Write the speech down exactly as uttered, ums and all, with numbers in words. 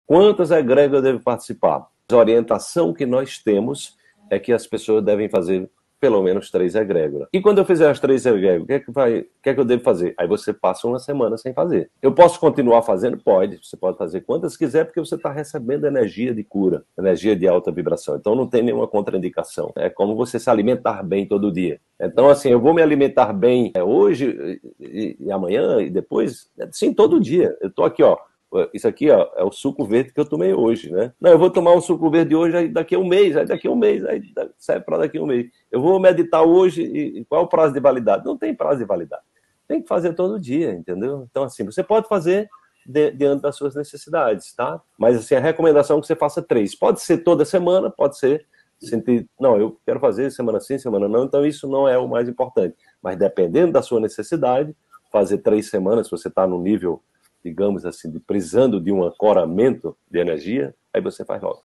Quantas egrégoras eu devo participar? A orientação que nós temos é que as pessoas devem fazer pelo menos três egrégoras. E quando eu fizer as três egrégoras, o que é que, vai, o que é que eu devo fazer? Aí você passa uma semana sem fazer. Eu posso continuar fazendo? Pode. Você pode fazer quantas quiser, porque você está recebendo energia de cura, energia de alta vibração. Então não tem nenhuma contraindicação. É como você se alimentar bem todo dia. Então, assim, eu vou me alimentar bem hoje e, e amanhã e depois? Sim, todo dia. Eu estou aqui, ó. Isso aqui, ó, é o suco verde que eu tomei hoje, né? Não, eu vou tomar um suco verde hoje, aí daqui a um mês, aí daqui a um mês, aí serve para daqui a um mês. Eu vou meditar hoje, e qual é o prazo de validade? Não tem prazo de validade. Tem que fazer todo dia, entendeu? Então, assim, você pode fazer de, diante das suas necessidades, tá? Mas, assim, a recomendação é que você faça três. Pode ser toda semana, pode ser sentir, não, eu quero fazer semana sim, semana não, então isso não é o mais importante. Mas dependendo da sua necessidade, fazer três semanas, se você está no nível, digamos assim, de, precisando de um ancoramento de energia, aí você faz logo.